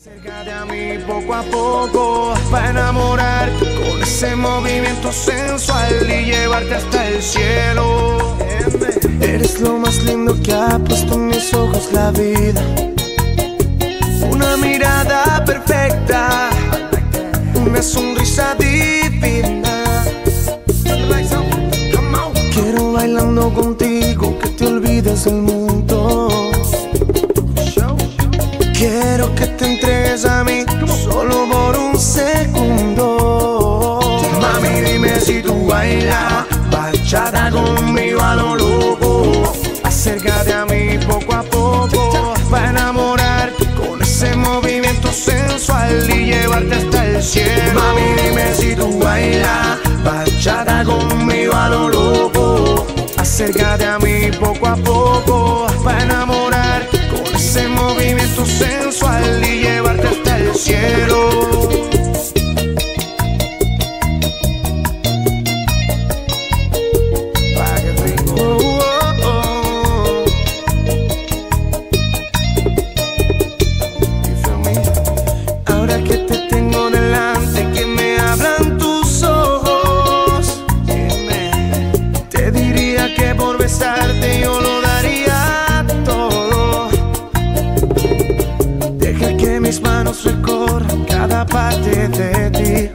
Acércate a mí poco a poco para enamorarte con ese movimiento sensual y llevarte hasta el cielo. Eres lo más lindo que ha puesto en mis ojos la vida. Una mirada perfecta, una sonrisa divina. Quiero bailando contigo que te olvides del mundo. Quiero que te entregues a mí solo por un segundo. Mami, dime si tú bailas bachata conmigo a lo loco. Acércate a mí poco a poco para enamorarte con ese movimiento sensual y llevarte hasta el cielo. Mami, dime si tú bailas bachata conmigo a lo loco. Acércate a mí poco a poco para enamorarte con ese movimiento sensual y llevarte hasta el cielo. Pa' que rico. You feel me? Ahora que te tengo delante, que me hablan tus ojos, te diría que por besarte yo lo daría todo. Deja que mis manos recorran cada parte de ti.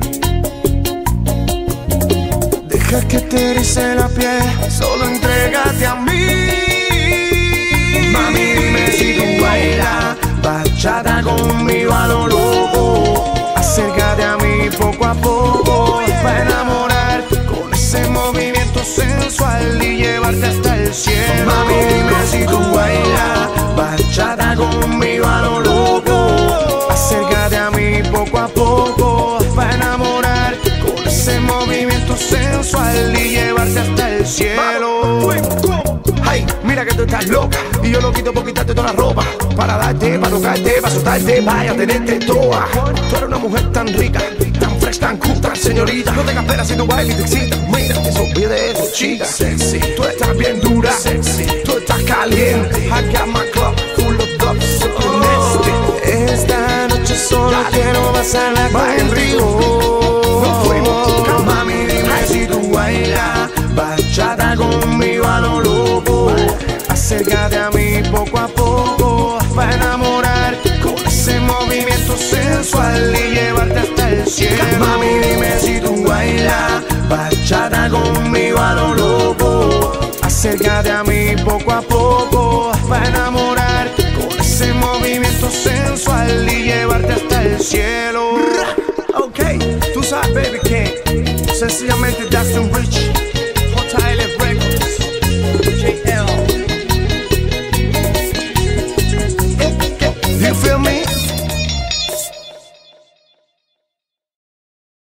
Deja que te erice la piel, solo entrégate a mí. Mami, dime si tú bailas bachata conmigo a lo loco. Acércate a mí poco a poco para enamorarte con ese movimiento sensual y llevarte hasta el cielo. Mami, dime si tú bailas bachata conmigo a lo loco. Acércate a mí poco a poco para enamorarte con ese movimiento sensual y llevarte hasta el cielo. Ay, mira que tú estás loca y yo lo quito por quitarte toda la ropa, para darte, para tocarte, para soltarte, vaya a tenerte toda. Tú eres una mujer tan rica, tan fresh, tan cool, tan señorita. No tengas pena si tu baile te excita. Mira, que se olvide de eso, chica. Sexy, tú estás bien dura. Sexy, tú estás caliente. I got my club full of love, so nasty. Esta noche solo quiero pasarla contigo. Nos fuimos. Mami, dime si tú bailas bachata conmigo a lo loco. Acércate a mí poco a poco para enamorarte con ese movimiento sensual y llevarte hasta el cielo. Mami, dime si tú bailas bachata conmigo a lo loco. Acércate a mí poco a poco para enamorarte con ese movimiento sensual y llevarte hasta el cielo. Ok, tú sabes, baby, que sencillamente Dustin Rich.